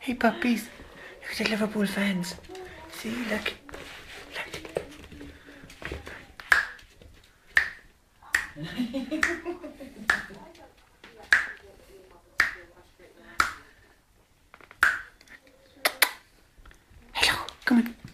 Hey puppies, look at the Liverpool fans. See, look. Hello, come on.